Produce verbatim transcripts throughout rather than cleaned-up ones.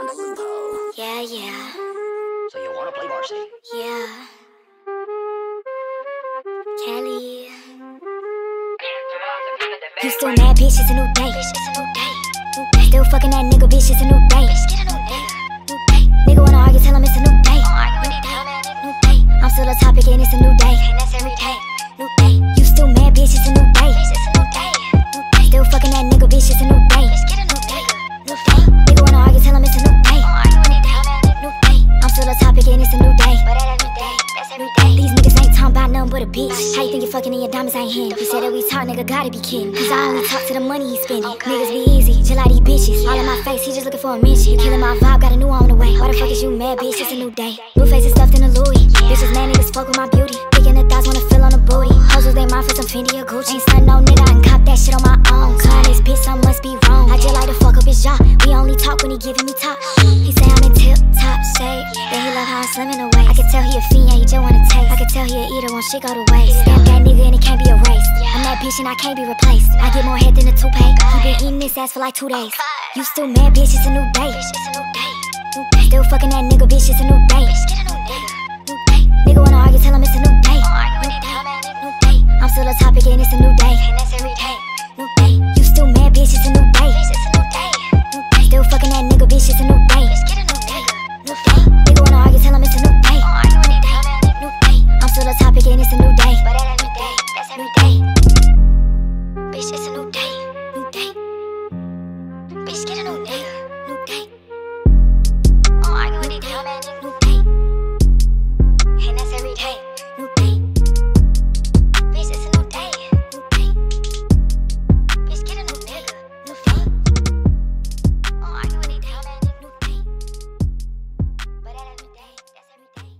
Yeah, yeah. So you wanna play varsity? Yeah. Kelly. You still mad, bitch, it's a new day. Still fucking that nigga, bitch, it's a new day. Nigga wanna argue, tell him it's a new day. I'm still a topic and it's a new day. You still mad, bitch, it's a new day. Still fucking that nigga, bitch, it's a new day. Nigga wanna argue, tell him it's a new day. I'm still a topic and it's a new day. These niggas ain't talking about nothing but a bitch. How you think you're fucking and your diamonds ain't him? You said that we talk, nigga, gotta be kidding. Cause I only talk to the money he spending. Niggas be easy, just like these bitches. All in my face, he just looking for a mention. You killing my vibe, got a new on the way. Why the fuck is you mad, bitch? It's a new day. New faces stuffed in a Louis. Bitches mad, niggas fuck with my beauty. Thinking the thighs wanna fill on the booty. Hoes they mind for some Fendi or Gucci. Ain't stunning no nigga, I can cop that shit on my own. Calling this bitch, something must be wrong. I just like to fuck up his jaw. We only talk when he giving me top. He say I'm in tip top shape. Then he love how I'm slimming away. I can tell he a fiend, yeah, he just wanna taste. I can tell he a eater when shit go to waste. Stamp that nigga and it can't be erased. I'm that bitch and I can't be replaced. I get more head than a toupee. He been eating this ass for like two days. You still mad, bitch, it's a new day. Still fucking that nigga, bitch, it's a new day. Nigga wanna argue, tell him it's a new day. I'm still a topic and it's a new day. You still mad, bitch, it's a new day. Still fucking that nigga, bitch, it's a new day. Nigga wanna argue, tell him it's a new day. I'm still a topic and it's a new day. Bitch, it's a new day. New day. Bitch, get a new day. New day. Oh, I go with it, dumb man. New day. And that's every day. New day. Bitch, it's a new day. New day. Bitch, get a new day. New day. Oh, I go with it, dumb man. New day. But that every day. That's every day.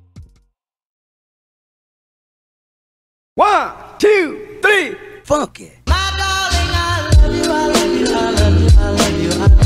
One, two, three, funky. My darling, I love you, I love you, I love you, I love you, I love you.